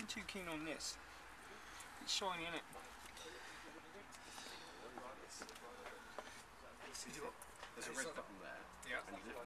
be too keen on this. It's shiny, isn't it? There's a red button there. Yeah.